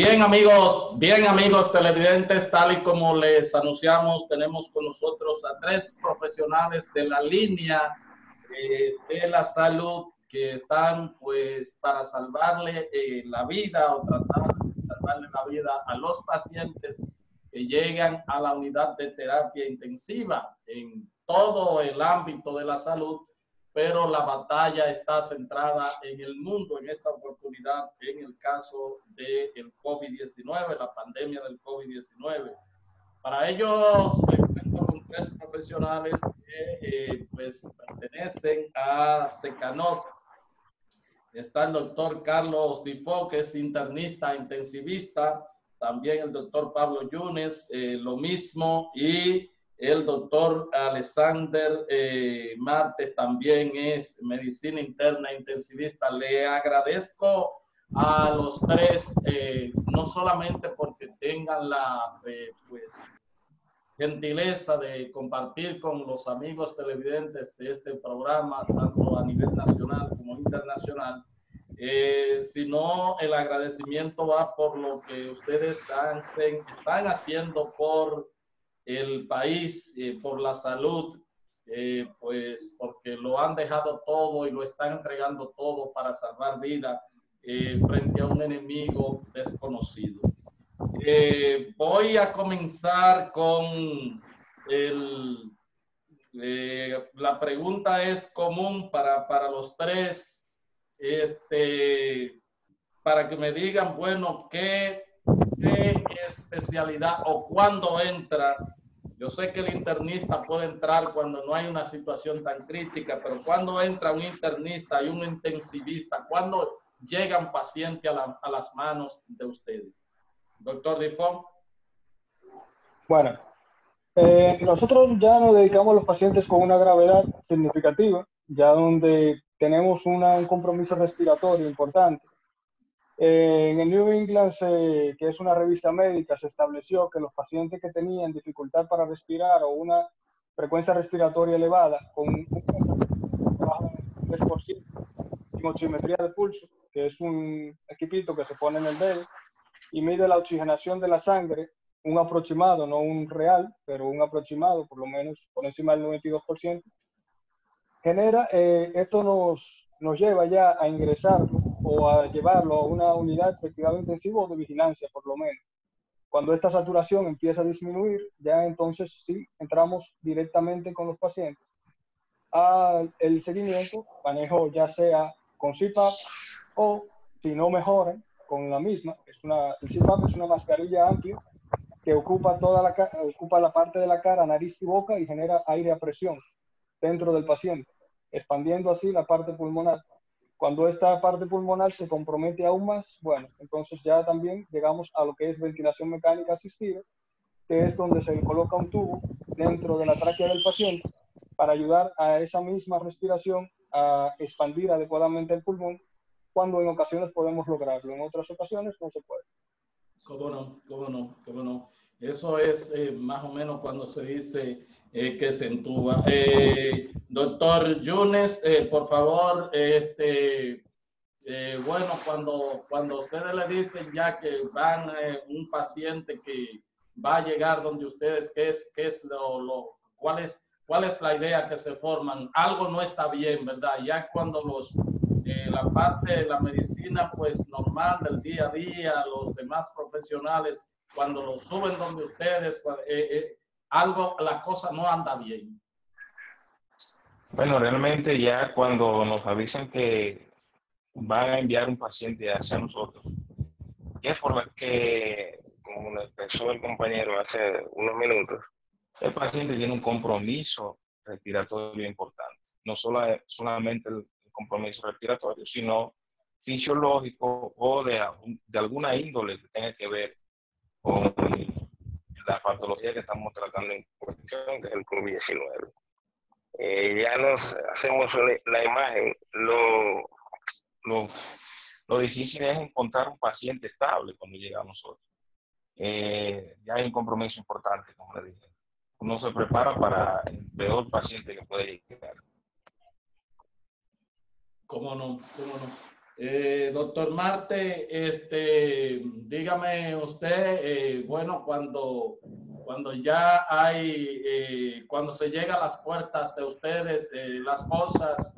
Bien amigos televidentes, tal y como les anunciamos, tenemos con nosotros a tres profesionales de la línea de la salud que están pues para salvarle la vida o tratar de salvarle la vida a los pacientes que llegan a la unidad de terapia intensiva en todo el ámbito de la salud, pero la batalla está centrada en el mundo en esta oportunidad, en el caso del COVID-19, la pandemia del COVID-19. Para ello, cuento con tres profesionales que pues pertenecen a SECANOT. Está el doctor Carlos Difo, que es internista intensivista, también el doctor Pablo Yunes, lo mismo, y el doctor Alexander Martes también es medicina interna intensivista. Le agradezco a los tres, no solamente porque tengan la pues, gentileza de compartir con los amigos televidentes de este programa, tanto a nivel nacional como internacional, sino el agradecimiento va por lo que ustedes están haciendo por el país, por la salud, pues porque lo han dejado todo y lo están entregando todo para salvar vida frente a un enemigo desconocido. Voy a comenzar con la pregunta es común para los tres, para que me digan, bueno, ¿qué especialidad o cuándo entra? Yo sé que el internista puede entrar cuando no hay una situación tan crítica, pero ¿cuándo entra un internista y un intensivista? ¿Cuándo llega un paciente a las manos de ustedes? Doctor Difo. Bueno, nosotros ya nos dedicamos a los pacientes con una gravedad significativa, ya donde tenemos un compromiso respiratorio importante. En el New England, que es una revista médica, se estableció que los pacientes que tenían dificultad para respirar o una frecuencia respiratoria elevada, con un 3% en oximetría de pulso, que es un equipito que se pone en el dedo, y mide la oxigenación de la sangre, un aproximado, no un real, pero un aproximado, por lo menos por encima del 92%, genera, esto nos lleva ya a ingresarlo o a llevarlo a una unidad de cuidado intensivo o de vigilancia, por lo menos. Cuando esta saturación empieza a disminuir, ya entonces sí, entramos directamente con los pacientes al seguimiento, manejo ya sea con CPAP o, si no mejoran, con la misma. El CPAP es una mascarilla amplia que ocupa la parte de la cara, nariz y boca y genera aire a presión dentro del paciente, expandiendo así la parte pulmonar. Cuando esta parte pulmonar se compromete aún más, bueno, entonces ya también llegamos a lo que es ventilación mecánica asistida, que es donde se le coloca un tubo dentro de la tráquea del paciente para ayudar a esa misma respiración a expandir adecuadamente el pulmón, cuando en ocasiones podemos lograrlo, en otras ocasiones no se puede. ¿Cómo no? ¿Cómo no? ¿Cómo no? Eso es más o menos cuando se dice que se entuba. Doctor Yunes, por favor, bueno, cuando ustedes le dicen ya que van un paciente que va a llegar donde ustedes, cuál es la idea que se forman? Algo no está bien, ¿verdad? Ya cuando la parte de la medicina pues normal del día a día, los demás profesionales, cuando lo suben donde ustedes, la cosa no anda bien. Bueno, realmente ya cuando nos avisan que van a enviar un paciente hacia nosotros, ya por la que, como lo expresó el compañero hace unos minutos, el paciente tiene un compromiso respiratorio importante. No solamente el compromiso respiratorio, sino fisiológico o de alguna índole que tenga que ver con la patología que estamos tratando en cuestión, que es el COVID-19. Ya nos hacemos la imagen. Lo difícil es encontrar un paciente estable cuando llega a nosotros. Ya hay un compromiso importante, como le dije. Uno se prepara para el peor paciente que puede llegar. ¿Cómo no? ¿Cómo no? Doctor Marte, dígame usted, bueno, cuando ya hay, cuando se llega a las puertas de ustedes, las cosas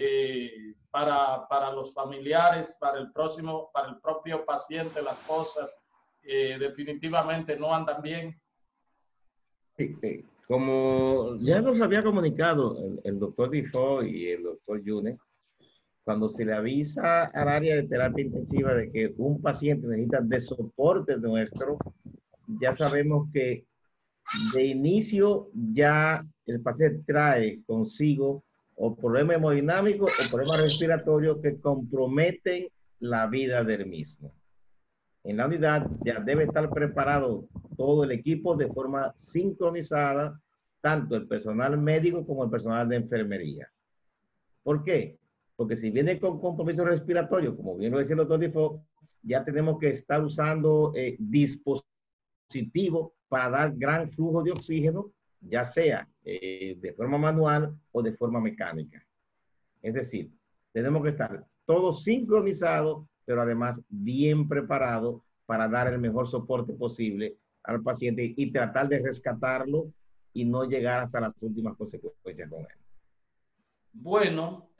para los familiares, para el propio paciente, las cosas definitivamente no andan bien. Sí, como ya nos había comunicado el doctor Difo y el doctor Yunes, cuando se le avisa al área de terapia intensiva de que un paciente necesita de soporte nuestro, ya sabemos que de inicio ya el paciente trae consigo o problemas hemodinámicos o problemas respiratorios que comprometen la vida del mismo. En la unidad ya debe estar preparado todo el equipo de forma sincronizada, tanto el personal médico como el personal de enfermería. ¿Por qué? Porque si viene con compromiso respiratorio, como bien lo decía el doctor Difo, ya tenemos que estar usando dispositivos para dar gran flujo de oxígeno, ya sea de forma manual o de forma mecánica. Es decir, tenemos que estar todos sincronizados, pero además bien preparados para dar el mejor soporte posible al paciente y tratar de rescatarlo y no llegar hasta las últimas consecuencias con él. Bueno,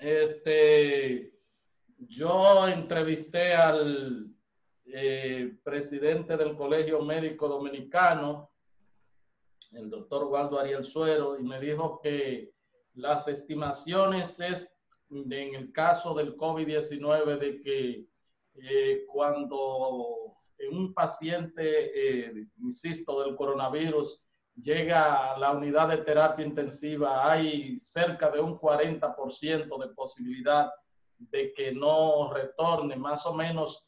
yo entrevisté al presidente del Colegio Médico Dominicano, el doctor Waldo Ariel Suero, y me dijo que las estimaciones en el caso del COVID-19 de que cuando un paciente, insisto, del coronavirus llega a la unidad de terapia intensiva, hay cerca de un 40% de posibilidad de que no retorne, más o menos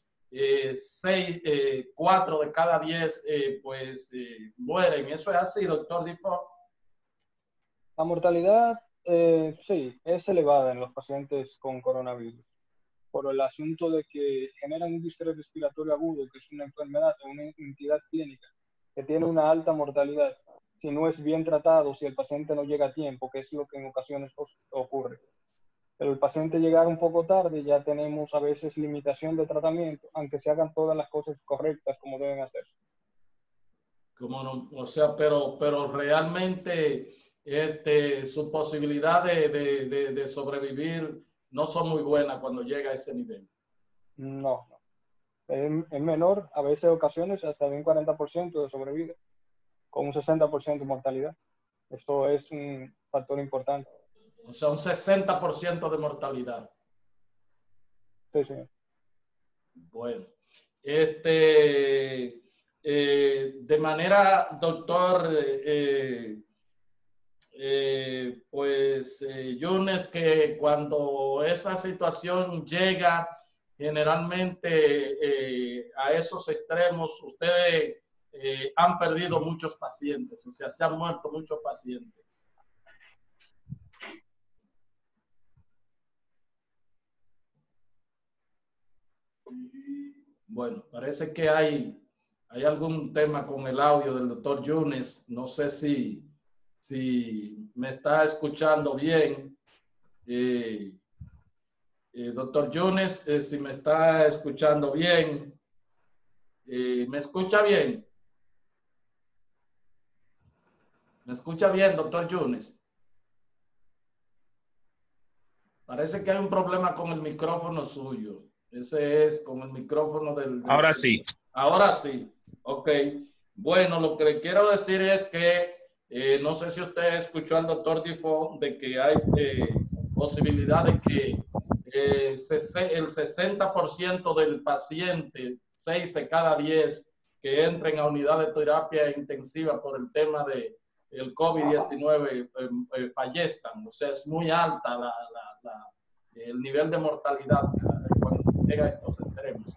4 de cada 10 mueren. ¿Eso es así, doctor Difo? La mortalidad, sí, es elevada en los pacientes con coronavirus, por el asunto de que generan un distrés respiratorio agudo, que es una enfermedad o una entidad clínica que tiene una alta mortalidad si no es bien tratado, si el paciente no llega a tiempo, que es lo que en ocasiones ocurre. Pero el paciente llegar un poco tarde, ya tenemos a veces limitación de tratamiento, aunque se hagan todas las cosas correctas como deben hacerse. Como no, o sea, pero realmente su posibilidad de sobrevivir no son muy buenas cuando llega a ese nivel. No, no. Es menor, a veces ocasiones hasta de un 40% de sobrevida, con un 60% de mortalidad. Esto es un factor importante. O sea, un 60% de mortalidad. Sí, sí. Bueno, de manera, doctor, Yunes, que cuando esa situación llega generalmente a esos extremos, ustedes han perdido muchos pacientes, o sea, se han muerto muchos pacientes. Bueno, parece que hay algún tema con el audio del doctor Yunes. No sé si me está escuchando bien. Doctor Yunes, si me está escuchando bien. ¿Me escucha bien? ¿Me escucha bien, doctor Yunes? Parece que hay un problema con el micrófono suyo. Ese es con el micrófono del Ahora sí. Ahora sí. Ok. Bueno, lo que le quiero decir es que no sé si usted escuchó al doctor Difo de que hay posibilidad de que el 60% del paciente, 6 de cada 10 que entren a unidad de terapia intensiva por el tema de el COVID-19 fallezcan. O sea, es muy alta el nivel de mortalidad cuando se llega a estos extremos.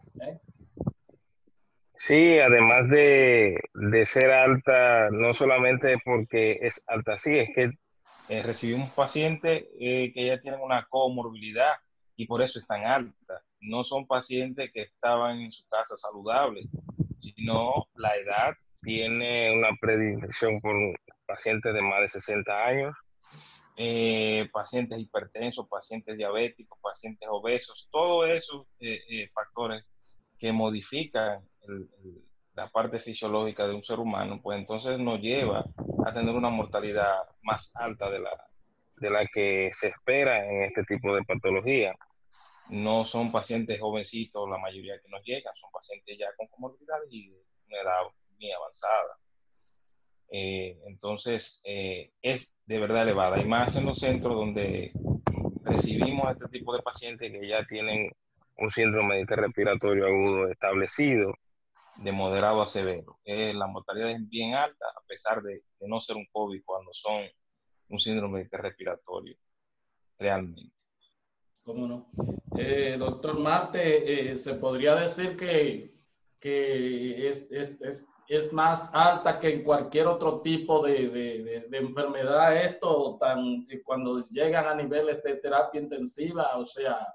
Sí, además de ser alta, no solamente porque es alta, sí, es que recibimos pacientes que ya tienen una comorbilidad y por eso es tan alta. No son pacientes que estaban en su casa saludables, sino la edad tiene una predilección por pacientes de más de 60 años pacientes hipertensos, pacientes diabéticos, pacientes obesos, todos esos factores que modifican la parte fisiológica de un ser humano, pues entonces nos lleva a tener una mortalidad más alta de la que se espera en este tipo de patología. No son pacientes jovencitos la mayoría que nos llegan, son pacientes ya con comorbilidades y de una edad muy avanzada. Entonces, es de verdad elevada, y más en los centros donde recibimos a este tipo de pacientes que ya tienen un síndrome respiratorio agudo establecido, de moderado a severo. La mortalidad es bien alta, a pesar de no ser un COVID, cuando son un síndrome respiratorio, realmente. ¿Cómo no? Doctor Marte, se podría decir que es más alta que en cualquier otro tipo de enfermedad esto, cuando llegan a niveles de terapia intensiva, o sea,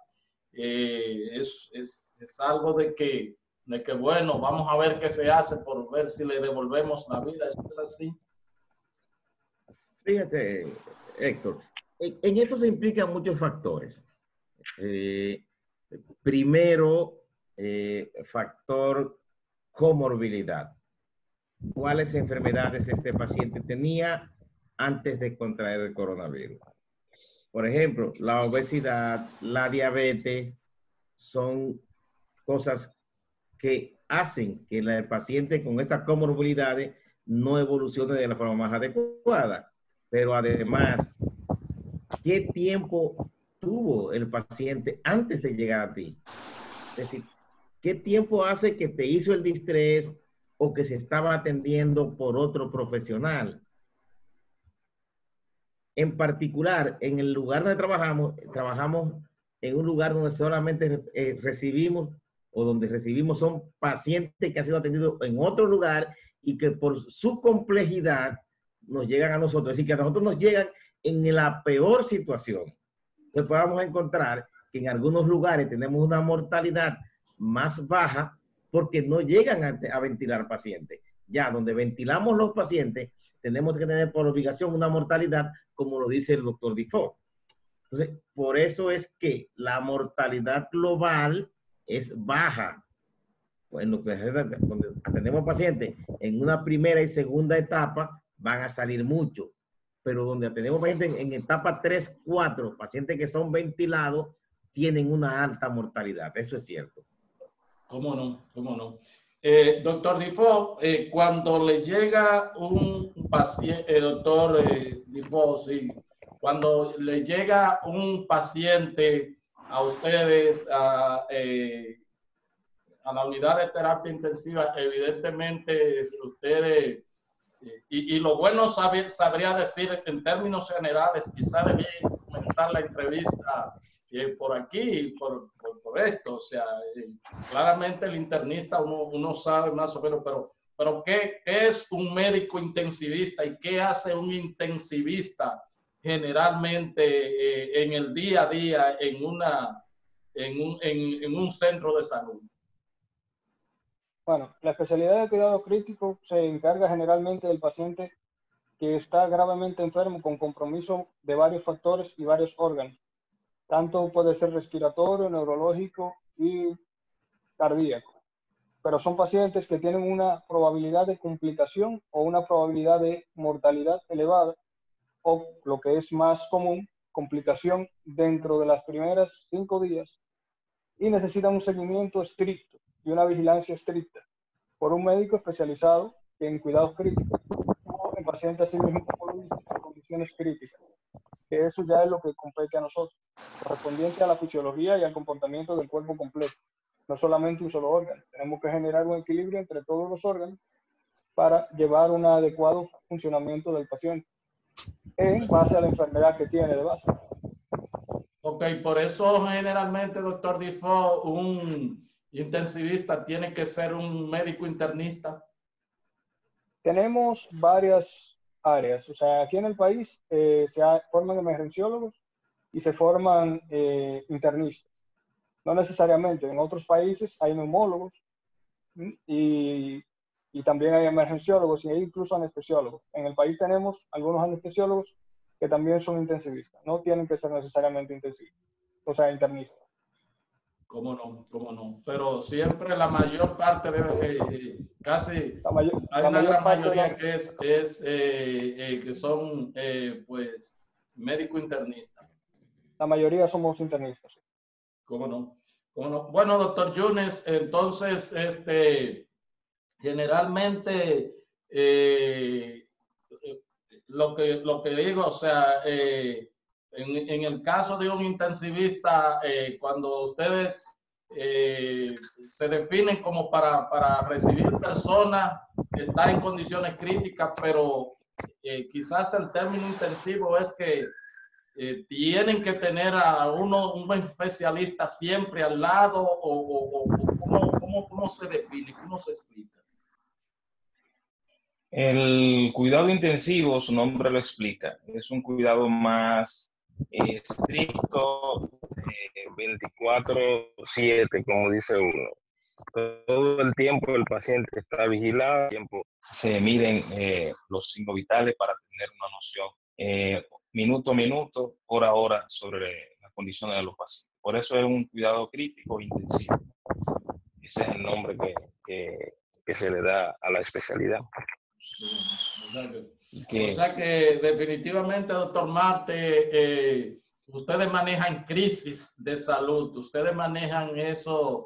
es algo de que, bueno, vamos a ver qué se hace por ver si le devolvemos la vida, ¿eso es así? Fíjate, Héctor, en eso se implican muchos factores. Primero, factor comorbilidad. ¿Cuáles enfermedades este paciente tenía antes de contraer el coronavirus? Por ejemplo, la obesidad, la diabetes, son cosas que hacen que el paciente con estas comorbilidades no evolucione de la forma más adecuada. Pero además, ¿qué tiempo tuvo el paciente antes de llegar a ti? Es decir, ¿qué tiempo hace que te hizo el distrés o que se estaba atendiendo por otro profesional? En particular, en el lugar donde trabajamos en un lugar donde solamente recibimos o donde recibimos son pacientes que han sido atendidos en otro lugar y que por su complejidad nos llegan a nosotros. Es decir, que a nosotros nos llegan en la peor situación. Entonces podemos encontrar que en algunos lugares tenemos una mortalidad más baja porque no llegan a ventilar pacientes. Ya donde ventilamos los pacientes, tenemos que tener por obligación una mortalidad, como lo dice el doctor Defoe. Entonces, por eso es que la mortalidad global es baja. Bueno, donde atendemos pacientes en una primera y segunda etapa, van a salir muchos. Pero donde atendemos pacientes en etapa 3, 4, pacientes que son ventilados, tienen una alta mortalidad. Eso es cierto. ¿Cómo no? ¿Cómo no? Doctor Defoe, cuando le llega un paciente, doctor Defoe, sí, cuando le llega un paciente a ustedes a la unidad de terapia intensiva, evidentemente ustedes, y lo bueno sabría decir en términos generales, quizá debía comenzar la entrevista por aquí, por esto, o sea, claramente el internista uno sabe más o menos, pero ¿qué es un médico intensivista y qué hace un intensivista generalmente en el día a día en un centro de salud? Bueno, la especialidad de cuidado crítico se encarga generalmente del paciente que está gravemente enfermo con compromiso de varios factores y varios órganos. Tanto puede ser respiratorio, neurológico y cardíaco. Pero son pacientes que tienen una probabilidad de complicación o una probabilidad de mortalidad elevada, o lo que es más común, complicación dentro de las primeras 5 días, y necesitan un seguimiento estricto y una vigilancia estricta por un médico especializado en cuidados críticos o en pacientes así mismo, como lo dice, en condiciones críticas, que eso ya es lo que compete a nosotros, correspondiente a la fisiología y al comportamiento del cuerpo completo, no solamente un solo órgano. Tenemos que generar un equilibrio entre todos los órganos para llevar un adecuado funcionamiento del paciente en base a la enfermedad que tiene de base. Ok, por eso generalmente, doctor Defoe, un intensivista tiene que ser un médico internista. Tenemos varias áreas, o sea, aquí en el país forman emergenciólogos y se forman internistas. No necesariamente, en otros países hay neumólogos y también hay emergenciólogos y hay incluso anestesiólogos. En el país tenemos algunos anestesiólogos que también son intensivistas. No tienen que ser necesariamente intensivistas, o sea, internistas. Cómo no, cómo no. Pero siempre la mayor parte casi hay una gran mayoría que son pues médico internista. La mayoría somos internistas. Sí. Cómo no, cómo no. Bueno, doctor Yunes, entonces generalmente lo que digo, o sea, en el caso de un intensivista, cuando ustedes se definen como para recibir personas que están en condiciones críticas, pero quizás el término intensivo es que tienen que tener a un buen especialista siempre al lado, o ¿cómo se define, cómo se explica? El cuidado intensivo, su nombre lo explica, es un cuidado más estricto, 24/7, como dice uno. Todo el tiempo el paciente está vigilado, tiempo se miden los signos vitales para tener una noción minuto a minuto, hora a hora sobre las condiciones de los pacientes. Por eso es un cuidado crítico intensivo. Ese es el nombre que se le da a la especialidad. O sea que definitivamente, doctor Marte, ustedes manejan crisis de salud, ustedes manejan esos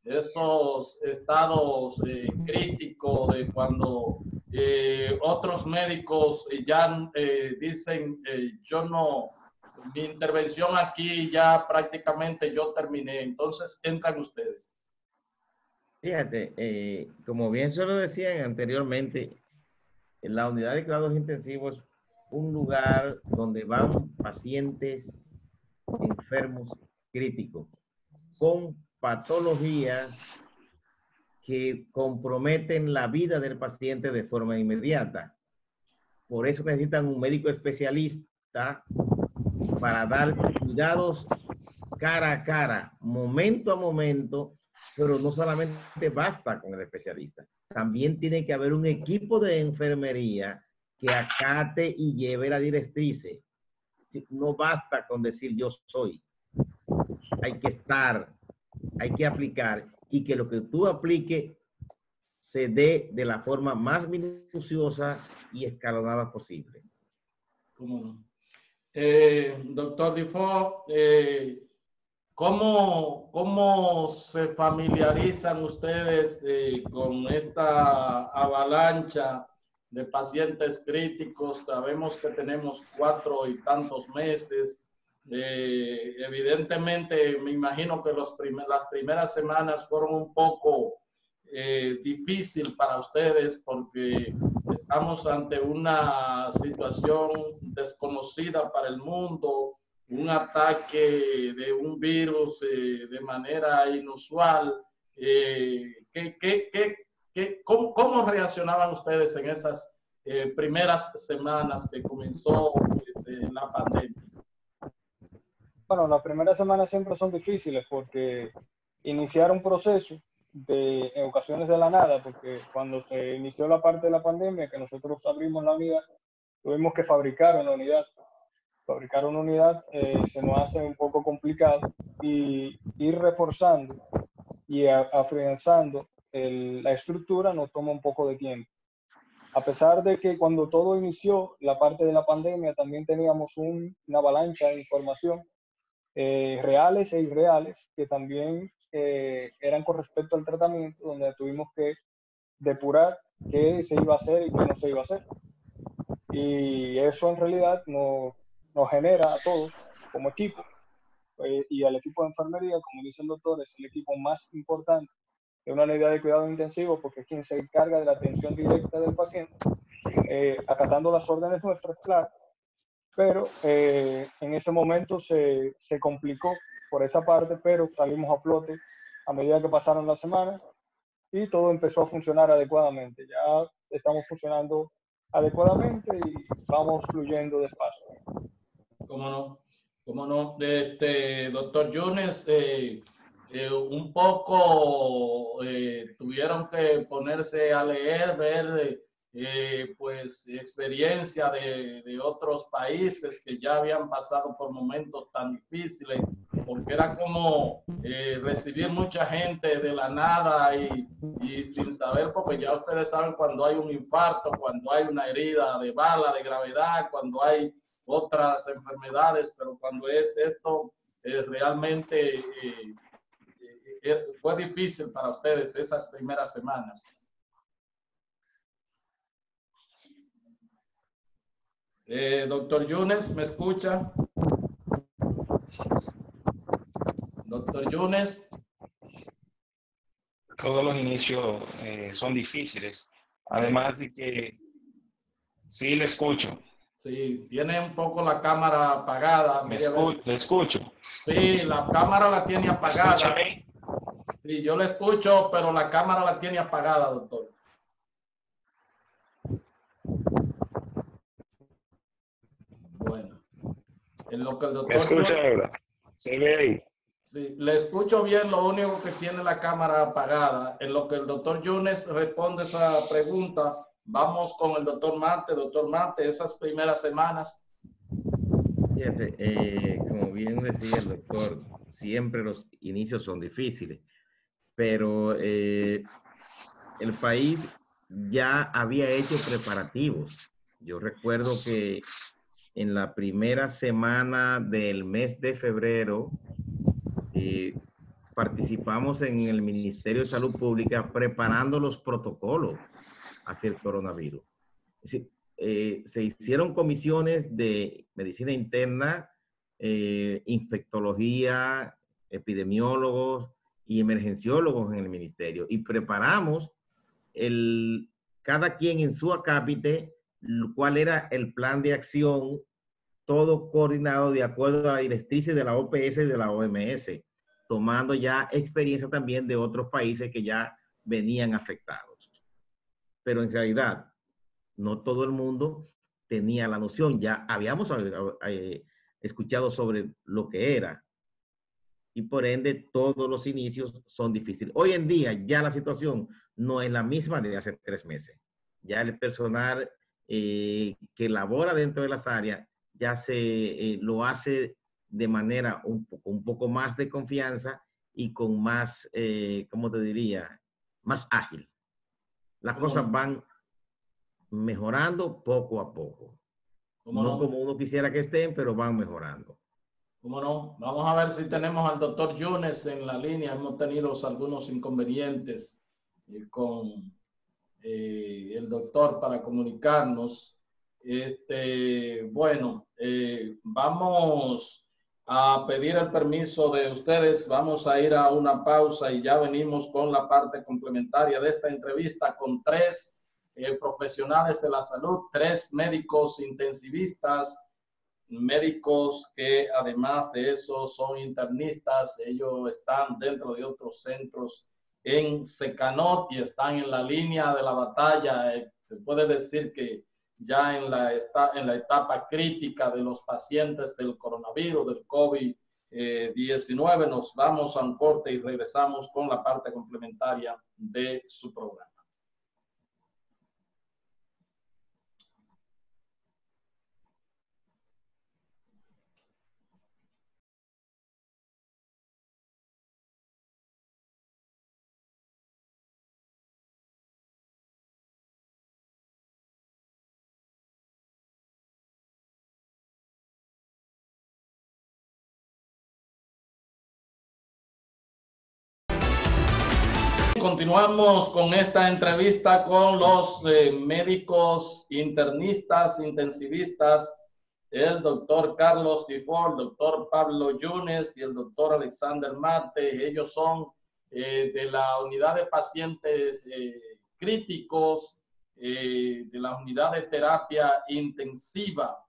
estados críticos de cuando otros médicos ya dicen, yo no, mi intervención aquí ya prácticamente yo terminé, entonces entran ustedes. Fíjate, como bien se lo decían anteriormente, la unidad de cuidados intensivos es un lugar donde van pacientes enfermos críticos con patologías que comprometen la vida del paciente de forma inmediata. Por eso necesitan un médico especialista para dar cuidados cara a cara, momento a momento, pero no solamente basta con el especialista. También tiene que haber un equipo de enfermería que acate y lleve la directrices. No basta con decir yo soy. Hay que estar, hay que aplicar, y que lo que tú apliques se dé de la forma más minuciosa y escalonada posible. ¿Cómo no? Doctor Difo, ¿cómo se familiarizan ustedes con esta avalancha de pacientes críticos? Sabemos que tenemos 4 y tantos meses. Evidentemente, me imagino que las primeras semanas fueron un poco difícil para ustedes porque estamos ante una situación desconocida para el mundo, un ataque de un virus de manera inusual. ¿Cómo reaccionaban ustedes en esas primeras semanas que comenzó la pandemia? Bueno, las primeras semanas siempre son difíciles porque iniciar un proceso en ocasiones de la nada, porque cuando se inició la parte de la pandemia, que nosotros abrimos la unidad, tuvimos que fabricar una unidad. Fabricar una unidad se nos hace un poco complicado, y ir reforzando y afianzando la estructura nos toma un poco de tiempo. A pesar de que cuando todo inició, la parte de la pandemia, también teníamos una avalancha de información reales e irreales, que también eran con respecto al tratamiento, donde tuvimos que depurar qué se iba a hacer y qué no se iba a hacer. Y eso en realidad nos genera a todos como equipo, y al equipo de enfermería, como dice el doctor, es el equipo más importante de una unidad de cuidado intensivo, porque es quien se encarga de la atención directa del paciente, acatando las órdenes nuestras, claro. Pero en ese momento se complicó por esa parte, pero salimos a flote a medida que pasaron las semanas y todo empezó a funcionar adecuadamente. Ya estamos funcionando adecuadamente y vamos fluyendo despacio. ¿Cómo no? ¿Cómo no? Doctor Yunes, un poco tuvieron que ponerse a leer, ver pues experiencia de otros países que ya habían pasado por momentos tan difíciles, porque era como recibir mucha gente de la nada y sin saber, porque ya ustedes saben cuando hay un infarto, cuando hay una herida de bala de gravedad, cuando hay otras enfermedades, pero cuando es esto realmente fue difícil para ustedes esas primeras semanas. Doctor Yunes, ¿me escucha? Doctor Yunes. Todos los inicios son difíciles. Además de que, sí, le escucho. Sí, tiene un poco la cámara apagada. Le escucho. Sí, la cámara la tiene apagada. Escúchame. Sí, yo le escucho, pero la cámara la tiene apagada, doctor. Bueno, en lo que el doctor... ¿Me escucha ahora? ¿Se ve ahí? Sí, le escucho bien, lo único que tiene la cámara apagada. En lo que el doctor Yunes responde esa pregunta, vamos con el doctor Marte. Doctor Marte, esas primeras semanas. Fíjate, como bien decía el doctor, siempre los inicios son difíciles, pero el país ya había hecho preparativos. Yo recuerdo que en la primera semana del mes de febrero participamos en el Ministerio de Salud Pública preparando los protocolos hacia el coronavirus. Es decir, se hicieron comisiones de medicina interna, infectología, epidemiólogos y emergenciólogos en el ministerio y preparamos cada quien en su acápite cuál era el plan de acción, todo coordinado de acuerdo a las directrices de la OPS y de la OMS, tomando ya experiencia también de otros países que ya venían afectados. Pero en realidad, no todo el mundo tenía la noción. Ya habíamos escuchado sobre lo que era. Y por ende, todos los inicios son difíciles. Hoy en día, ya la situación no es la misma de hace 3 meses. Ya el personal que labora dentro de las áreas ya lo hace de manera un poco más de confianza y con más, ¿cómo te diría? Más ágil. Las cosas van mejorando poco a poco. No como uno quisiera que estén, pero van mejorando. ¿Cómo no? Vamos a ver si tenemos al doctor Yunes en la línea. Hemos tenido algunos inconvenientes con el doctor para comunicarnos. Bueno, vamos a pedir el permiso de ustedes. Vamos a ir a una pausa y ya venimos con la parte complementaria de esta entrevista con 3 profesionales de la salud, 3 médicos intensivistas, médicos que además de eso son internistas. Ellos están dentro de otros centros en Secanot y están en la línea de la batalla. Se puede decir que ya en la etapa crítica de los pacientes del coronavirus, del COVID-19. Nos vamos a un corte y regresamos con la parte complementaria de su programa. Continuamos con esta entrevista con los médicos internistas, intensivistas, el doctor Carlos Difo, el doctor Pablo Yunes y el doctor Alexander Marte. Ellos son de la unidad de pacientes críticos, de la unidad de terapia intensiva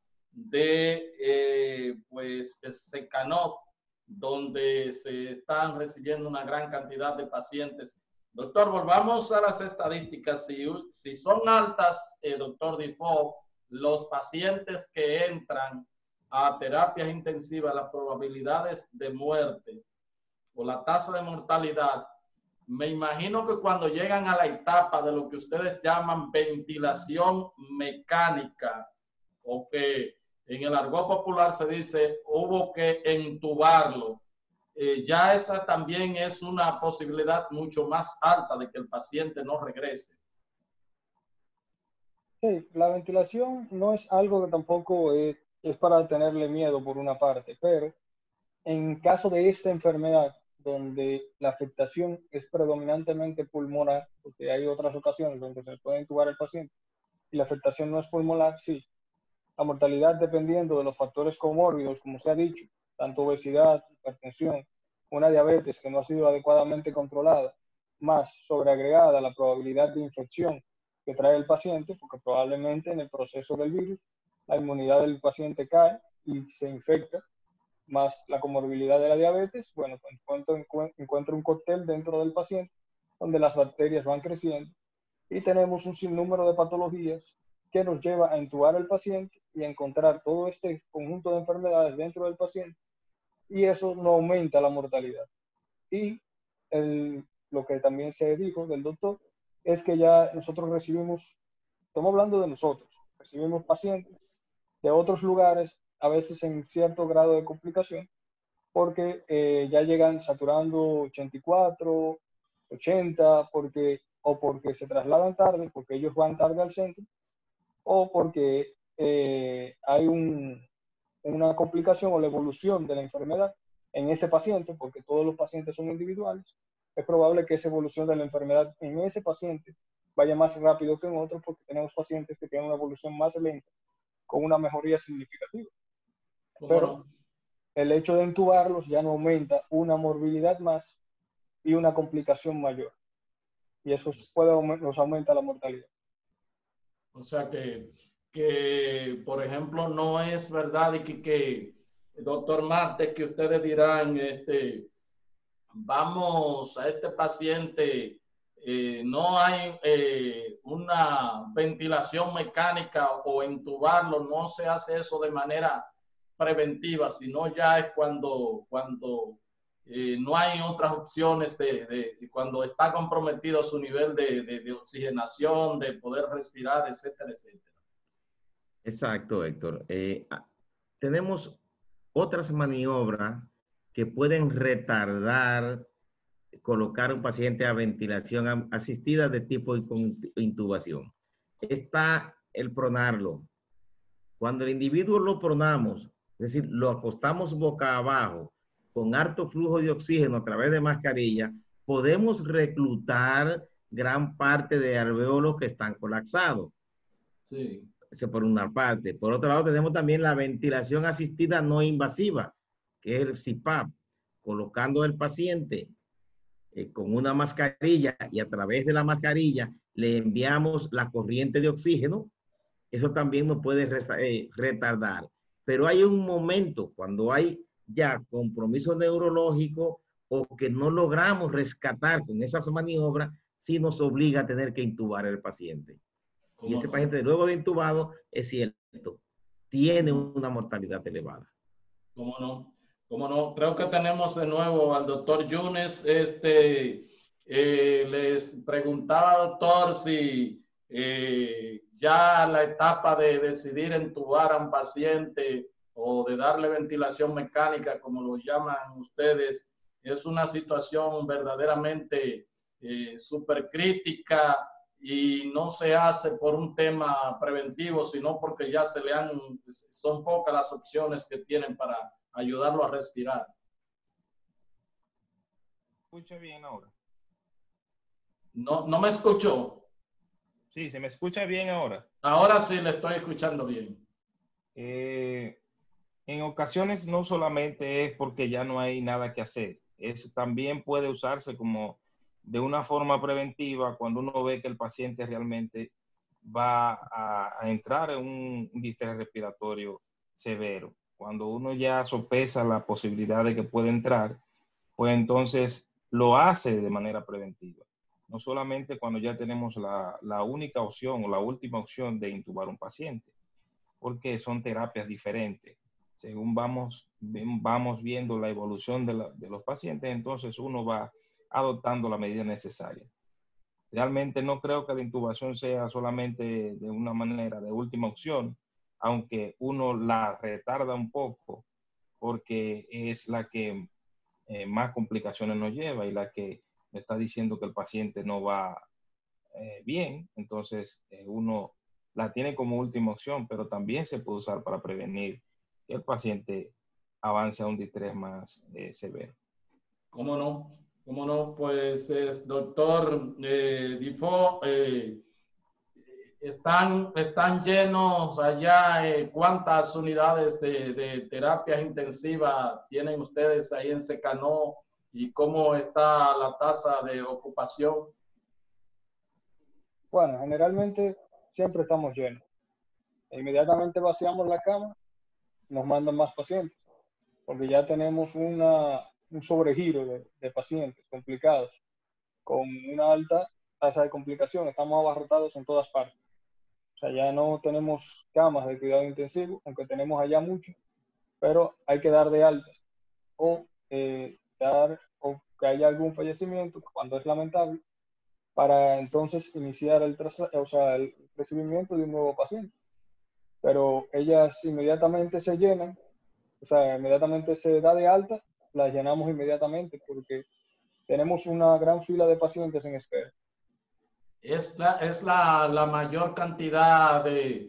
de Secanot, donde se están recibiendo una gran cantidad de pacientes. Doctor, volvamos a las estadísticas. Si son altas, doctor Difo, los pacientes que entran a terapias intensivas, las probabilidades de muerte o la tasa de mortalidad me imagino que cuando llegan a la etapa de lo que ustedes llaman ventilación mecánica, o que en el argot popular se dice hubo que entubarlo, ya esa también es una posibilidad mucho más alta de que el paciente no regrese. Sí, la ventilación no es algo que tampoco es para tenerle miedo por una parte, pero en caso de esta enfermedad, donde la afectación es predominantemente pulmonar, porque hay otras ocasiones donde se puede intubar al paciente y la afectación no es pulmonar, sí. La mortalidad, dependiendo de los factores comórbidos, como se ha dicho, tanto obesidad, hipertensión, una diabetes que no ha sido adecuadamente controlada, más sobreagregada la probabilidad de infección que trae el paciente, porque probablemente en el proceso del virus la inmunidad del paciente cae y se infecta, más la comorbilidad de la diabetes, bueno, encuentra un cóctel dentro del paciente donde las bacterias van creciendo y tenemos un sinnúmero de patologías que nos lleva a intubar al paciente y a encontrar todo este conjunto de enfermedades dentro del paciente, y eso no aumenta la mortalidad. Y lo que también se dijo del doctor es que ya nosotros recibimos, estamos hablando de nosotros, recibimos pacientes de otros lugares, a veces en cierto grado de complicación, porque ya llegan saturando 84, 80, porque se trasladan tarde, porque ellos van tarde al centro, o porque hay una complicación o la evolución de la enfermedad en ese paciente, porque todos los pacientes son individuales. Es probable que esa evolución de la enfermedad en ese paciente vaya más rápido que en otros, porque tenemos pacientes que tienen una evolución más lenta con una mejoría significativa. Pero el hecho de intubarlos ya no aumenta una morbilidad más y una complicación mayor. Y eso nos aumenta la mortalidad. O sea que, por ejemplo, no es verdad y que doctor Marte, que ustedes dirán, vamos a este paciente, no hay una ventilación mecánica o entubarlo, no se hace eso de manera preventiva, sino ya es cuando no hay otras opciones cuando está comprometido su nivel de oxigenación, de poder respirar, etcétera, etcétera. Exacto, Héctor. Tenemos otras maniobras que pueden retardar colocar un paciente a ventilación asistida de tipo intubación. Está el pronarlo. Cuando el individuo lo pronamos, es decir, lo acostamos boca abajo con alto flujo de oxígeno a través de mascarilla, podemos reclutar gran parte de alveolos que están colapsados. Sí. Eso por una parte. Por otro lado, tenemos también la ventilación asistida no invasiva, que es el CPAP, colocando al paciente con una mascarilla y a través de la mascarilla le enviamos la corriente de oxígeno. Eso también nos puede retardar. Pero hay un momento cuando hay ya compromiso neurológico o que no logramos rescatar con esas maniobras, sí nos obliga a tener que intubar al paciente. Y ese paciente, luego de intubado, es cierto, tiene una mortalidad elevada. ¿Cómo no? ¿Cómo no? Creo que tenemos de nuevo al doctor Yunes. Les preguntaba, doctor, si ya la etapa de decidir entubar a un paciente o de darle ventilación mecánica, como lo llaman ustedes, es una situación verdaderamente súper crítica y no se hace por un tema preventivo, sino porque ya son pocas las opciones que tienen para ayudarlo a respirar. ¿Escucha bien ahora? No me escuchó. Sí, ¿se me escucha bien ahora? Ahora sí le estoy escuchando bien. En ocasiones no solamente es porque ya no hay nada que hacer, también puede usarse como de una forma preventiva cuando uno ve que el paciente realmente va a entrar en un distrés respiratorio severo. Cuando uno ya sopesa la posibilidad de que puede entrar, pues entonces lo hace de manera preventiva. No solamente cuando ya tenemos la única opción o la última opción de intubar un paciente, porque son terapias diferentes. Según vamos viendo la evolución de los pacientes, entonces uno va adoptando la medida necesaria. Realmente no creo que la intubación sea solamente de una manera de última opción, aunque uno la retarda un poco porque es la que más complicaciones nos lleva y la que me está diciendo que el paciente no va bien. Entonces uno la tiene como última opción, pero también se puede usar para prevenir que el paciente avance a un distrés más severo. ¿Cómo no? ¿Cómo no? Pues, doctor Difo, están llenos allá. ¿Cuántas unidades de terapias intensivas tienen ustedes ahí en Secanó? ¿Y cómo está la tasa de ocupación? Bueno, generalmente siempre estamos llenos. Inmediatamente vaciamos la cama, nos mandan más pacientes, porque ya tenemos un sobregiro de pacientes complicados, con una alta tasa de complicación. Estamos abarrotados en todas partes. O sea, ya no tenemos camas de cuidado intensivo, aunque tenemos allá muchos, pero hay que dar de altas o o que haya algún fallecimiento, cuando es lamentable, para entonces iniciar el recibimiento de un nuevo paciente. Pero ellas inmediatamente se llenan, o sea, inmediatamente se da de alta, las llenamos inmediatamente porque tenemos una gran fila de pacientes en espera. Es la mayor cantidad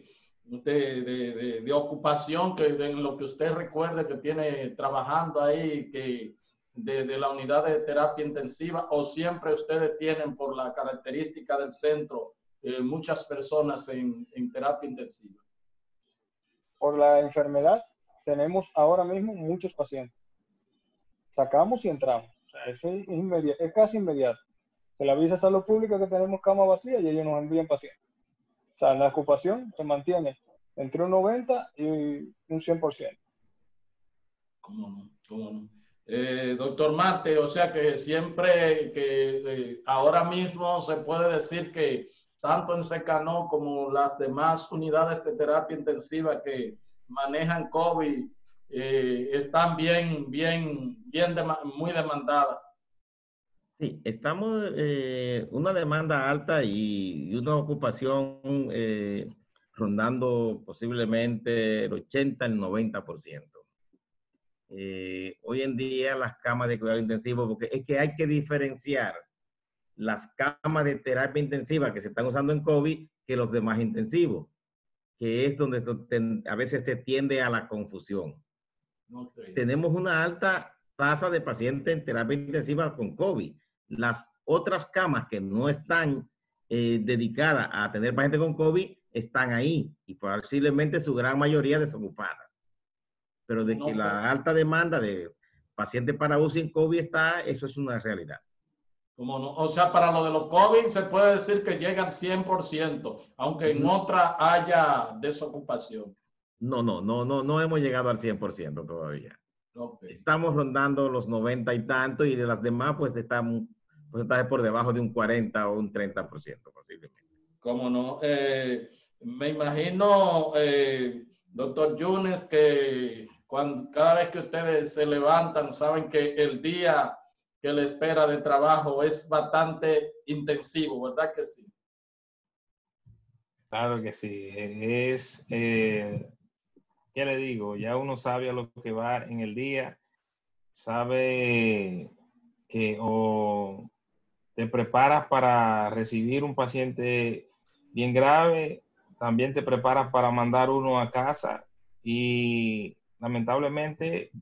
de ocupación que en lo que usted recuerde que tiene trabajando ahí, que de la unidad de terapia intensiva, o siempre ustedes tienen, por la característica del centro, muchas personas en terapia intensiva. Por la enfermedad tenemos ahora mismo muchos pacientes. Sacamos y entramos. O sea, eso es casi inmediato. Se le avisa a Salud Pública que tenemos cama vacía y ellos nos envían pacientes. O sea, la ocupación se mantiene entre un 90 y un 100%. ¿Cómo no? ¿Cómo no? Doctor Marte, o sea que siempre ahora mismo se puede decir que tanto en Secanó como las demás unidades de terapia intensiva que manejan COVID están muy demandadas. Sí, estamos una demanda alta y una ocupación rondando posiblemente el 80 al 90%. Hoy en día las camas de cuidado intensivo, porque es que hay que diferenciar las camas de terapia intensiva que se están usando en COVID que los demás intensivos, que es donde a veces se tiende a la confusión. Okay. Tenemos una alta tasa de pacientes en terapia intensiva con COVID. Las otras camas que no están dedicadas a atender pacientes con COVID están ahí y posiblemente su gran mayoría desocupadas. Pero de que la alta demanda de pacientes para UCI en COVID está, eso es una realidad. ¿Cómo no? O sea, para lo de los COVID se puede decir que llegan 100%, aunque en otra haya desocupación. No hemos llegado al 100% todavía. Okay. Estamos rondando los 90 y tanto, y de las demás pues está por debajo de un 40 o un 30% posiblemente. ¿Cómo no? Me imagino, doctor Yunes, que cada vez que ustedes se levantan, saben que el día que le espera de trabajo es bastante intensivo, ¿verdad que sí? Claro que sí. ¿Qué le digo? Ya uno sabe a lo que va en el día, sabe que o te preparas para recibir un paciente bien grave, también te preparas para mandar uno a casa y lamentablemente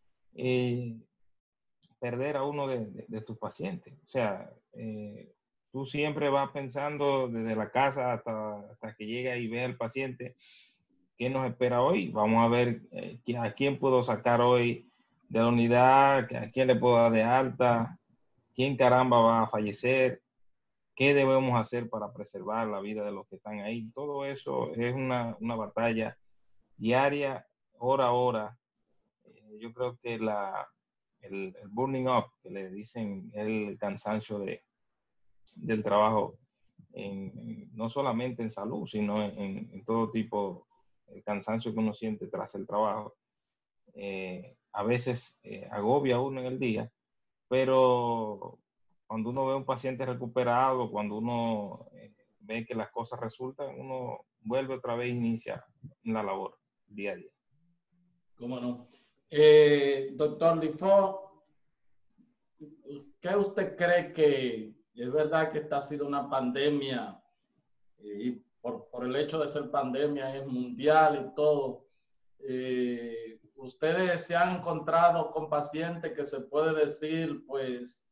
perder a uno de tus pacientes. O sea, tú siempre vas pensando desde la casa hasta que llega y ve al paciente qué nos espera hoy. Vamos a ver a quién puedo sacar hoy de la unidad, a quién le puedo dar de alta, quién caramba va a fallecer, qué debemos hacer para preservar la vida de los que están ahí. Todo eso es una batalla diaria, hora a hora. Yo creo que el burning up, que le dicen, el cansancio del trabajo, no solamente en salud, sino en todo tipo de cansancio que uno siente tras el trabajo. A veces agobia a uno en el día, pero cuando uno ve un paciente recuperado, cuando uno ve que las cosas resultan, uno vuelve otra vez e inicia la labor día a día. ¿Cómo no? Doctor Difo, ¿qué usted cree que es verdad que esta ha sido una pandemia y por el hecho de ser pandemia es mundial y todo? ¿Ustedes se han encontrado con pacientes que se puede decir, pues,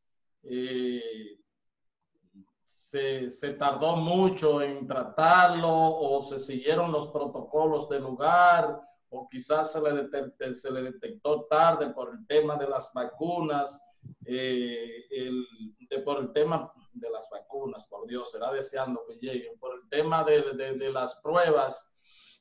se tardó mucho en tratarlo o se siguieron los protocolos del lugar o quizás se le detectó tarde por el tema de las vacunas, por el tema de las vacunas, por Dios, será deseando que lleguen, por el tema de las pruebas,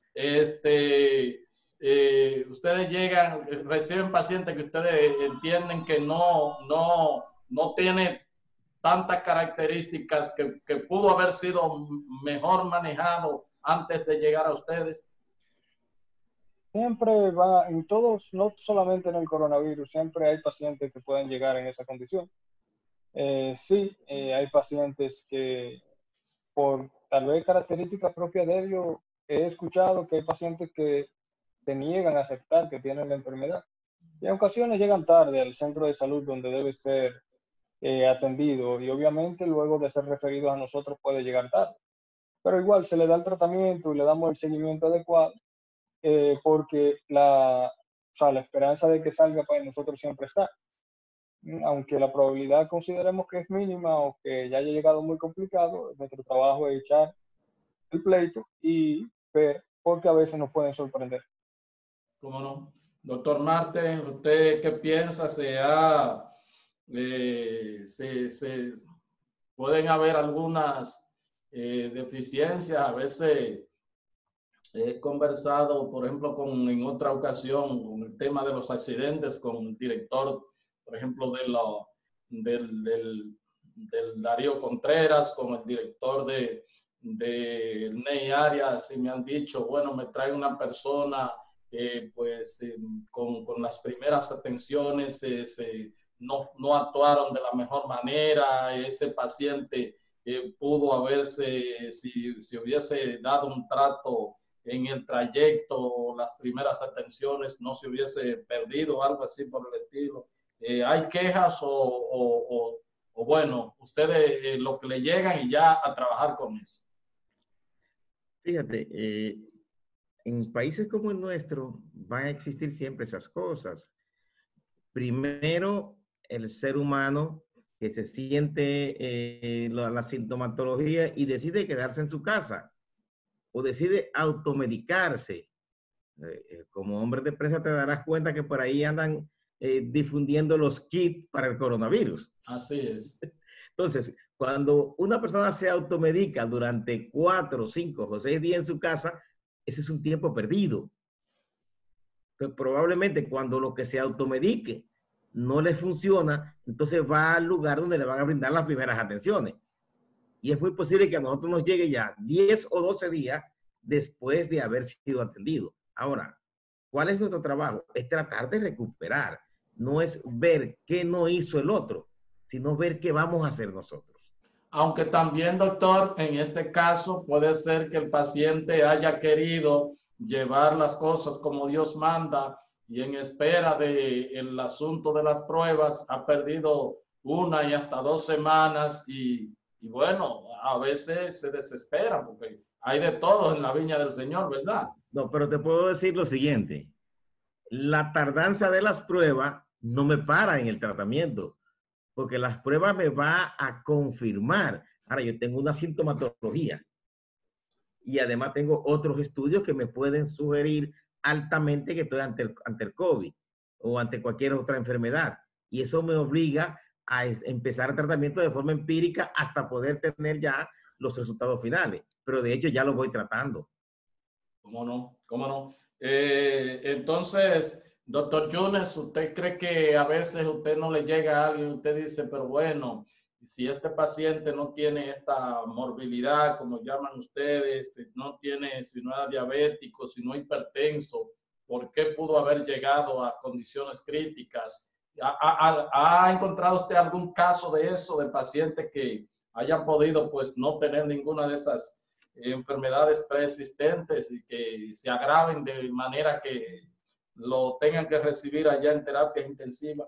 ustedes llegan, reciben pacientes que ustedes entienden que no tiene tantas características que pudo haber sido mejor manejado antes de llegar a ustedes? Siempre va, en todos, no solamente en el coronavirus, siempre hay pacientes que pueden llegar en esa condición. Sí, hay pacientes que por tal vez características propias de ellos, he escuchado que hay pacientes que se niegan a aceptar que tienen la enfermedad. Y en ocasiones llegan tarde al centro de salud donde debe ser atendido y obviamente luego de ser referidos a nosotros puede llegar tarde. Pero igual se le da el tratamiento y le damos el seguimiento adecuado porque la esperanza de que salga para nosotros siempre está. Aunque la probabilidad consideremos que es mínima o que ya haya llegado muy complicado, nuestro trabajo es echar el pleito y ver, porque a veces nos pueden sorprender. ¿Cómo no? Doctor Marte, ¿usted qué piensa? Pueden haber algunas deficiencias. A veces he conversado, por ejemplo, en otra ocasión, con el tema de los accidentes, con el director, por ejemplo, del Darío Contreras, con el director de Ney Arias, y me han dicho, bueno, me trae una persona con las primeras atenciones, no actuaron de la mejor manera, ese paciente pudo haberse, si hubiese dado un trato en el trayecto, las primeras atenciones, no se hubiese perdido, algo así por el estilo. ¿Hay quejas o bueno, ustedes lo que le llegan y ya a trabajar con eso? Fíjate, en países como el nuestro van a existir siempre esas cosas. Primero, el ser humano que se siente la sintomatología y decide quedarse en su casa o decide automedicarse. Como hombre de prensa te darás cuenta que por ahí andan difundiendo los kits para el coronavirus. Así es. Entonces, cuando una persona se automedica durante 4, 5 o 6 días en su casa, ese es un tiempo perdido. Entonces, probablemente cuando lo que se automedique no le funciona, entonces va al lugar donde le van a brindar las primeras atenciones. Y es muy posible que a nosotros nos llegue ya 10 o 12 días después de haber sido atendido. Ahora, ¿cuál es nuestro trabajo? Es tratar de recuperar. No es ver qué no hizo el otro, sino ver qué vamos a hacer nosotros. Aunque también, doctor, en este caso puede ser que el paciente haya querido llevar las cosas como Dios manda y en espera del asunto de las pruebas ha perdido 1 y hasta 2 semanas y bueno, a veces se desespera porque hay de todo en la viña del Señor, ¿verdad? No, pero te puedo decir lo siguiente. La tardanza de las pruebas no me para en el tratamiento, porque las pruebas me van a confirmar. Ahora, yo tengo una sintomatología y además tengo otros estudios que me pueden sugerir altamente que estoy ante el COVID o ante cualquier otra enfermedad. Y eso me obliga a empezar el tratamiento de forma empírica hasta poder tener ya los resultados finales. Pero de hecho ya lo voy tratando. ¿Cómo no? ¿Cómo no? Entonces, doctor Yunes, ¿usted cree que a veces usted no le llega a alguien, usted dice, pero bueno, si este paciente no tiene esta morbilidad, como llaman ustedes, no tiene, si no era diabético, si no hipertenso, ¿por qué pudo haber llegado a condiciones críticas? ¿Ha encontrado usted algún caso de eso, de pacientes que hayan podido pues no tener ninguna de esas enfermedades preexistentes y que se agraven de manera que lo tengan que recibir allá en terapias intensivas?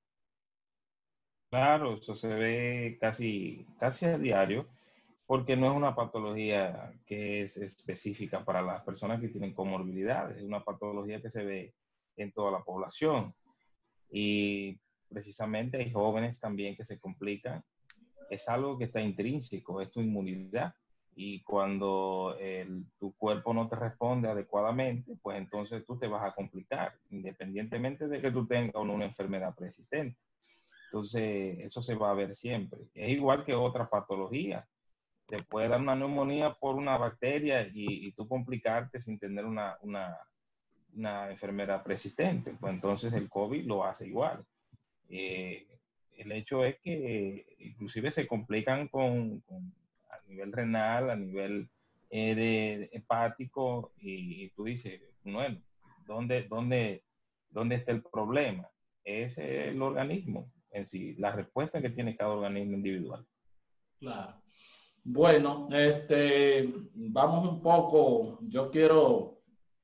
Claro, eso se ve casi a diario, porque no es una patología que es específica para las personas que tienen comorbilidades, es una patología que se ve en toda la población. Y precisamente hay jóvenes también que se complican. Es algo que está intrínseco, es tu inmunidad. Y cuando tu cuerpo no te responde adecuadamente, pues entonces tú te vas a complicar, independientemente de que tú tengas o no una enfermedad preexistente. Entonces, eso se va a ver siempre. Es igual que otra patología. Te puede dar una neumonía por una bacteria y tú complicarte sin tener una enfermedad persistente. Pues entonces el COVID lo hace igual. Eh, el hecho es que inclusive se complican a nivel renal, a nivel de hepático, y tú dices, bueno, ¿dónde está el problema? Es el organismo en sí, la respuesta que tiene cada organismo individual. Claro. Bueno, vamos un poco, yo quiero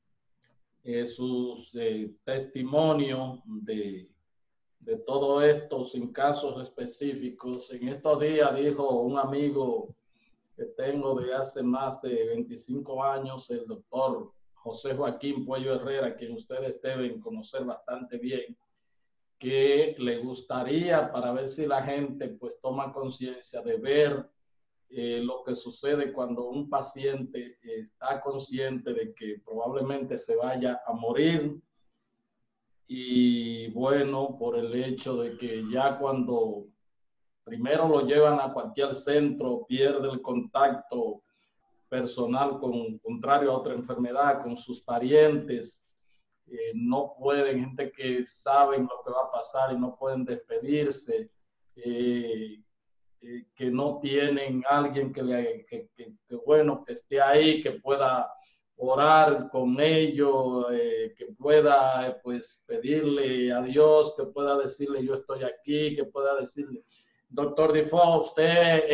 sus testimonios de todo esto sin casos específicos. En estos días dijo un amigo que tengo de hace más de 25 años, el doctor José Joaquín Puello Herrera, quien ustedes deben conocer bastante bien, que le gustaría para ver si la gente pues toma conciencia de ver lo que sucede cuando un paciente está consciente de que probablemente se vaya a morir, y bueno, por el hecho de que ya cuando primero lo llevan a cualquier centro, pierde el contacto personal contrario a otra enfermedad, con sus parientes, no pueden, gente que saben lo que va a pasar y no pueden despedirse, que no tienen alguien bueno, que esté ahí, que pueda orar con ellos, que pueda pues pedirle a Dios, que pueda decirle yo estoy aquí, que pueda decirle, doctor Defoe, usted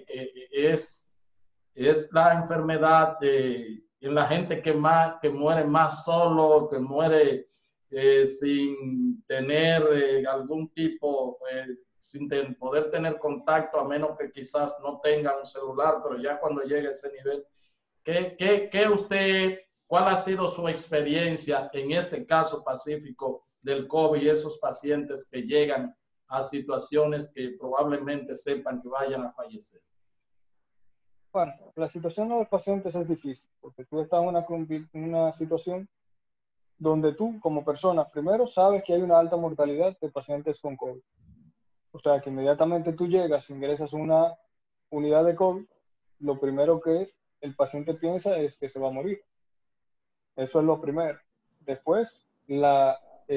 es la enfermedad en la gente que muere más solo, que muere sin tener algún tipo, sin poder tener contacto, a menos que quizás no tenga un celular, pero ya cuando llegue a ese nivel, ¿cuál ha sido su experiencia en este caso pacífico del COVID y esos pacientes que llegan a situaciones que probablemente sepan que vayan a fallecer? Bueno, la situación de los pacientes es difícil, porque tú estás en una situación donde tú, como persona, primero sabes que hay una alta mortalidad de pacientes con COVID. O sea, que inmediatamente tú llegas, ingresas a una unidad de COVID, lo primero que el paciente piensa es que se va a morir. Eso es lo primero. Después, la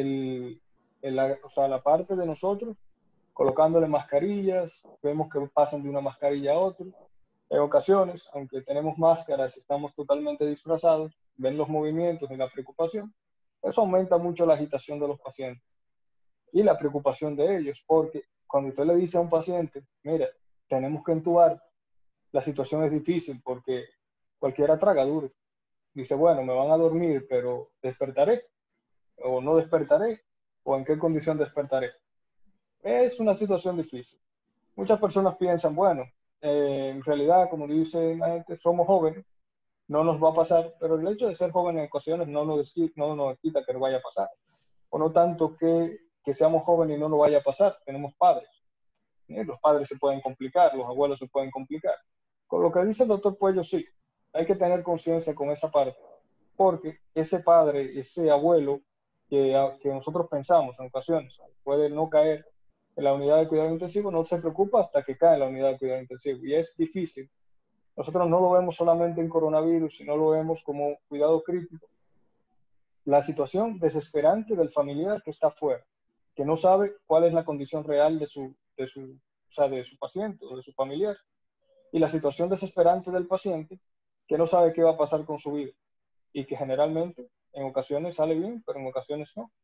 parte de nosotros, colocándole mascarillas, vemos que pasan de una mascarilla a otra. En ocasiones, aunque tenemos máscaras y estamos totalmente disfrazados, ven los movimientos y la preocupación. Eso aumenta mucho la agitación de los pacientes y la preocupación de ellos, porque cuando usted le dice a un paciente, mira, tenemos que entubar, la situación es difícil porque cualquiera traga duro. Dice, bueno, me van a dormir, pero despertaré, o no despertaré, o en qué condición despertaré. Es una situación difícil. Muchas personas piensan, bueno, en realidad, como dice la gente, somos jóvenes, no nos va a pasar, pero el hecho de ser joven en ocasiones no nos quita que nos vaya a pasar. O no tanto que seamos jóvenes y no nos vaya a pasar, tenemos padres. Los padres se pueden complicar, los abuelos se pueden complicar. Con lo que dice el doctor Puello, sí, hay que tener conciencia con esa parte, porque ese padre, ese abuelo que nosotros pensamos en ocasiones, puede no caer en la unidad de cuidado intensivo, no se preocupa hasta que cae en la unidad de cuidado intensivo. Y es difícil. Nosotros no lo vemos solamente en coronavirus, sino lo vemos como cuidado crítico. La situación desesperante del familiar que está fuera, que no sabe cuál es la condición real de su paciente o de su familiar. Y la situación desesperante del paciente, que no sabe qué va a pasar con su vida. Y que generalmente, en ocasiones sale bien, pero en ocasiones no.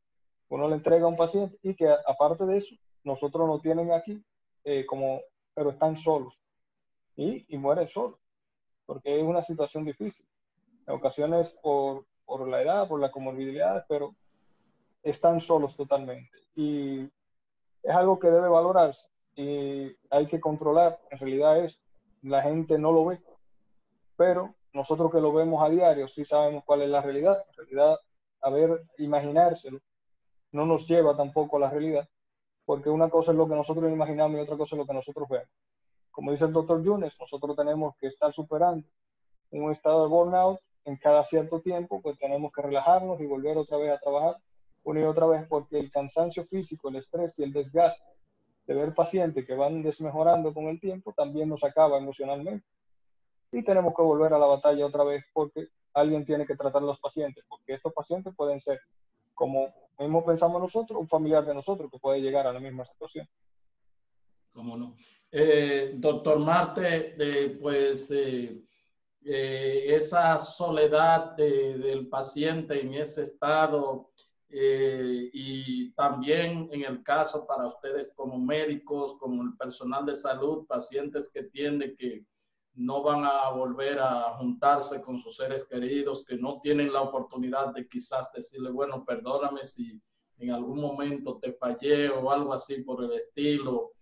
uno le entrega a un paciente y que aparte de eso, nosotros nos tienen aquí pero están solos y mueren solos, porque es una situación difícil. En ocasiones por la edad, por la comorbilidad, pero están solos totalmente. Y es algo que debe valorarse y hay que controlar. En realidad la gente no lo ve, pero nosotros que lo vemos a diario sí sabemos cuál es la realidad. En realidad, imaginárselo no nos lleva tampoco a la realidad, porque una cosa es lo que nosotros imaginamos y otra cosa es lo que nosotros vemos. Como dice el doctor Yunes, nosotros tenemos que estar superando un estado de burnout en cada cierto tiempo, pues tenemos que relajarnos y volver otra vez a trabajar una y otra vez, porque el cansancio físico, el estrés y el desgaste de ver pacientes que van desmejorando con el tiempo también nos acaba emocionalmente. Y tenemos que volver a la batalla otra vez porque alguien tiene que tratar a los pacientes, porque estos pacientes pueden ser, como mismo pensamos nosotros, un familiar de nosotros que puede llegar a la misma situación. ¿Cómo no? Doctor Marte, esa soledad del paciente en ese estado y también en el caso para ustedes como médicos, como el personal de salud, pacientes que entienden que no van a volver a juntarse con sus seres queridos, que no tienen la oportunidad de quizás decirle, bueno, perdóname si en algún momento te fallé o algo así por el estilo.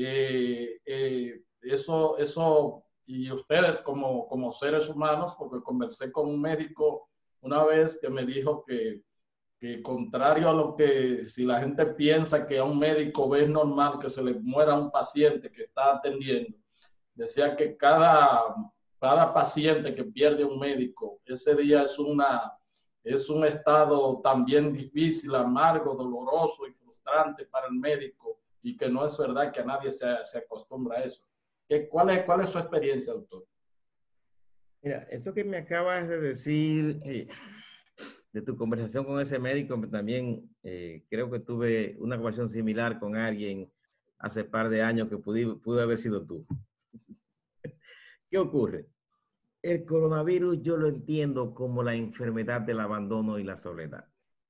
Eso, y ustedes como seres humanos, porque conversé con un médico una vez que me dijo que contrario a lo que si la gente piensa que a un médico ve normal que se le muera un paciente que está atendiendo, decía que cada paciente que pierde un médico, ese día es un estado también difícil, amargo, doloroso y frustrante para el médico, y que no es verdad que a nadie se acostumbra a eso. ¿Cuál es su experiencia, doctor? Mira, eso que me acabas de decir de tu conversación con ese médico, también creo que tuve una conversación similar con alguien hace par de años que pudo haber sido tú. ¿Qué ocurre? El coronavirus yo lo entiendo como la enfermedad del abandono y la soledad.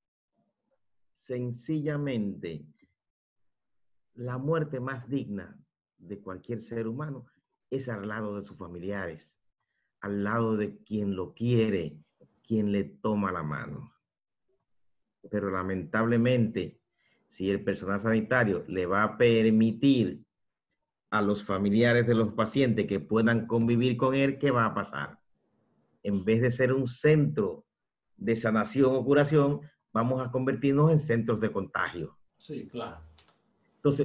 Sencillamente, la muerte más digna de cualquier ser humano es al lado de sus familiares, al lado de quien lo quiere, quien le toma la mano. Pero lamentablemente, si el personal sanitario le va a permitir a los familiares de los pacientes que puedan convivir con él, ¿qué va a pasar? En vez de ser un centro de sanación o curación, vamos a convertirnos en centros de contagio. Sí, claro. Entonces,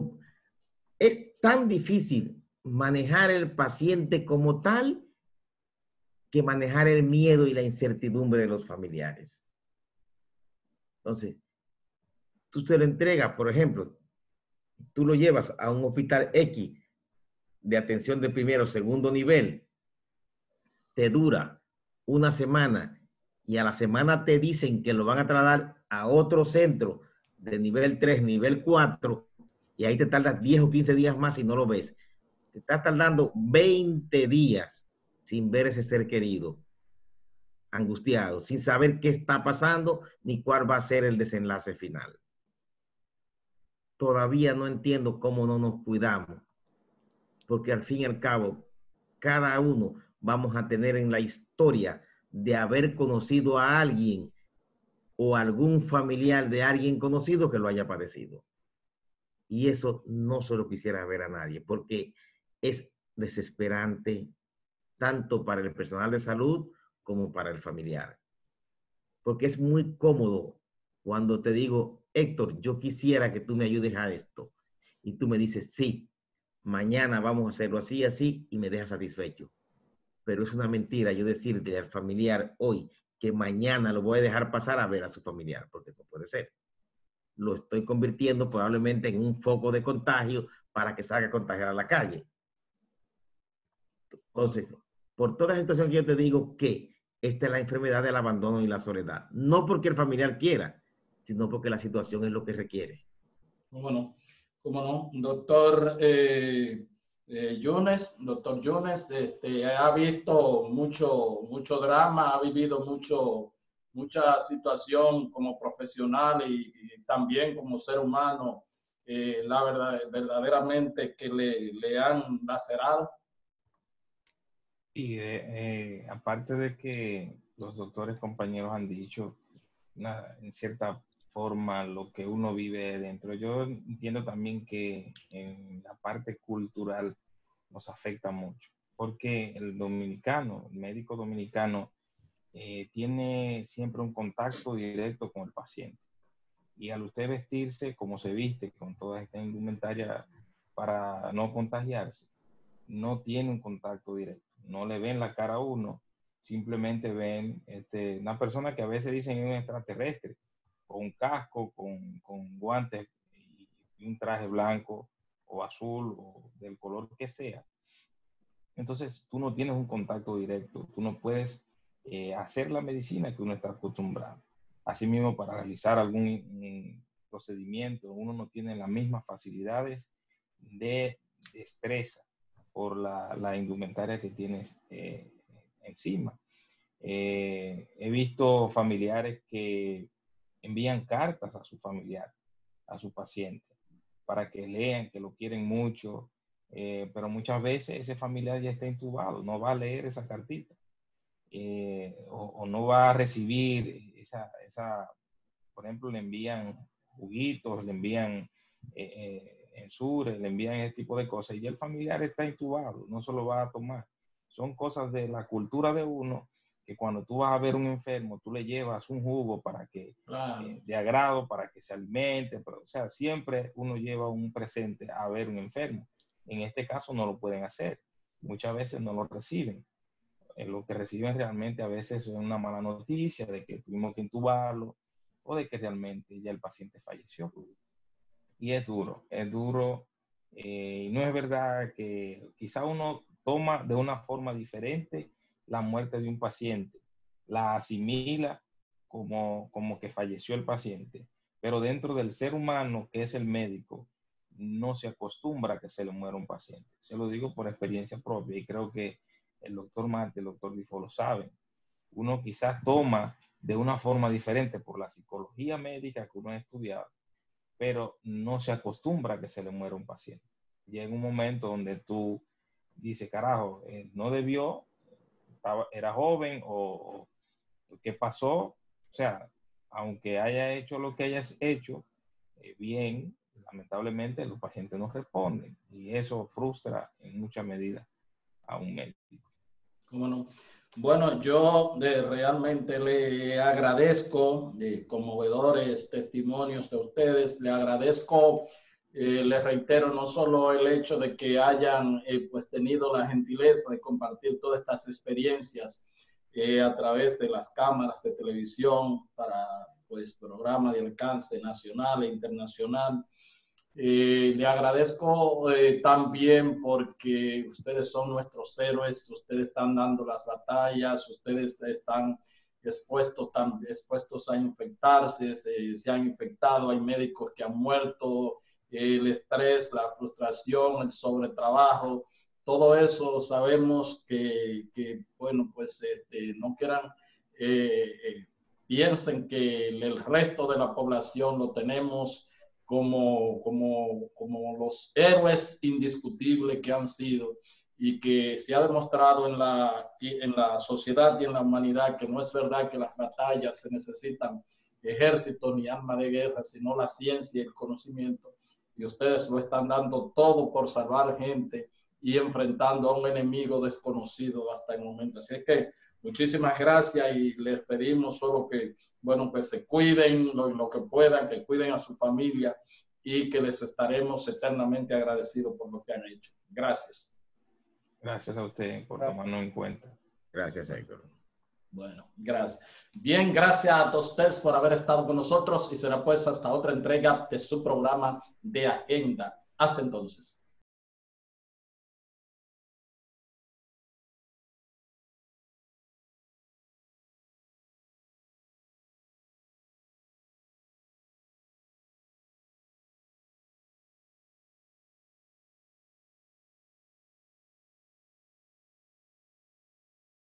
es tan difícil manejar el paciente como tal que manejar el miedo y la incertidumbre de los familiares. Entonces, tú se lo entregas, por ejemplo, tú lo llevas a un hospital X de atención de primero o segundo nivel, te dura una semana y a la semana te dicen que lo van a trasladar a otro centro de nivel 3, nivel 4, y ahí te tardas 10 o 15 días más y no lo ves. Te estás tardando 20 días sin ver ese ser querido, angustiado, sin saber qué está pasando ni cuál va a ser el desenlace final. Todavía no entiendo cómo no nos cuidamos, porque al fin y al cabo, cada uno vamos a tener en la historia de haber conocido a alguien o algún familiar de alguien conocido que lo haya padecido. Y eso no se lo quisiera ver a nadie, porque es desesperante tanto para el personal de salud como para el familiar. Porque es muy cómodo cuando te digo, Héctor, yo quisiera que tú me ayudes a esto. Y tú me dices, sí, mañana vamos a hacerlo así, así, y me dejas satisfecho. Pero es una mentira yo decirte al familiar hoy que mañana lo voy a dejar pasar a ver a su familiar, porque no puede ser. Lo estoy convirtiendo probablemente en un foco de contagio para que salga a contagiar a la calle. Entonces, por toda la situación que yo te digo que esta es la enfermedad del abandono y la soledad. No porque el familiar quiera, sino porque la situación es lo que requiere. ¿Cómo no? ¿Cómo no? Doctor Yunes, ha visto mucho drama, ha vivido mucha situación como profesional y también como ser humano, la verdad, verdaderamente que le han lacerado. Y aparte de que los doctores compañeros han dicho, en cierta forma, lo que uno vive dentro, yo entiendo también que en la parte cultural nos afecta mucho, porque el dominicano, el médico dominicano, tiene siempre un contacto directo con el paciente. Y al usted vestirse como se viste, con toda esta indumentaria para no contagiarse, no tiene un contacto directo. No le ven la cara a uno, simplemente ven una persona que a veces dicen es un extraterrestre, con un casco, con guantes y un traje blanco o azul o del color que sea. Entonces, tú no tienes un contacto directo, tú no puedes hacer la medicina que uno está acostumbrado. Asimismo, para realizar algún procedimiento, uno no tiene las mismas facilidades de destreza por la indumentaria que tienes encima. He visto familiares que envían cartas a su familiar, a su paciente, para que lean que lo quieren mucho, pero muchas veces ese familiar ya está intubado, no va a leer esa cartita, o no va a recibir por ejemplo, le envían juguitos, le envían ensures, le envían ese tipo de cosas, y el familiar está intubado, no se lo va a tomar. Son cosas de la cultura de uno, que cuando tú vas a ver un enfermo, tú le llevas un jugo para que, de agrado, para que se alimente, pero, o sea, siempre uno lleva un presente a ver un enfermo. En este caso no lo pueden hacer, muchas veces no lo reciben. Lo que reciben realmente a veces es una mala noticia de que tuvimos que intubarlo o de que realmente ya el paciente falleció. Y es duro, es duro. Y no es verdad que quizá uno toma de una forma diferente la muerte de un paciente, la asimila como que falleció el paciente, pero dentro del ser humano que es el médico, no se acostumbra a que se le muera un paciente. Se lo digo por experiencia propia y creo que el doctor Marte, el doctor Difo lo saben. Uno quizás toma de una forma diferente por la psicología médica que uno ha estudiado, pero no se acostumbra a que se le muera un paciente. Llega un momento donde tú dices, carajo, no debió, era joven o qué pasó. O sea, aunque haya hecho lo que hayas hecho, bien, lamentablemente los pacientes no responden y eso frustra en mucha medida a un médico. ¿Cómo no? Bueno, yo realmente le agradezco conmovedores testimonios de ustedes. Le agradezco, les reitero, no solo el hecho de que hayan pues tenido la gentileza de compartir todas estas experiencias a través de las cámaras de televisión para pues programa de alcance nacional e internacional. Le agradezco también porque ustedes son nuestros héroes, ustedes están dando las batallas, ustedes están expuestos a infectarse, se han infectado, hay médicos que han muerto, el estrés, la frustración, el sobretrabajo, todo eso sabemos que bueno, pues no quieran, piensen que el resto de la población lo tenemos como los héroes indiscutibles que han sido y que se ha demostrado en la sociedad y en la humanidad que no es verdad que las batallas se necesitan ejército ni arma de guerra, sino la ciencia y el conocimiento. Y ustedes lo están dando todo por salvar gente y enfrentando a un enemigo desconocido hasta el momento. Así que muchísimas gracias y les pedimos solo que bueno, pues se cuiden lo que puedan, que cuiden a su familia y que les estaremos eternamente agradecidos por lo que han hecho. Gracias. Gracias a usted por tomarnos en cuenta. Gracias, Héctor. Bueno, gracias. Bien, gracias a todos ustedes por haber estado con nosotros y será pues hasta otra entrega de su programa de Agenda. Hasta entonces.